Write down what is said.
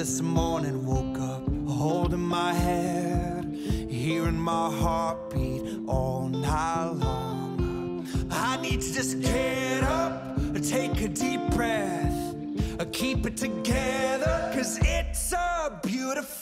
this morning, woke up holding my head, hearing my heartbeat all night long. I need to just get up, take a deep breath, keep it together, 'cause it's a beautiful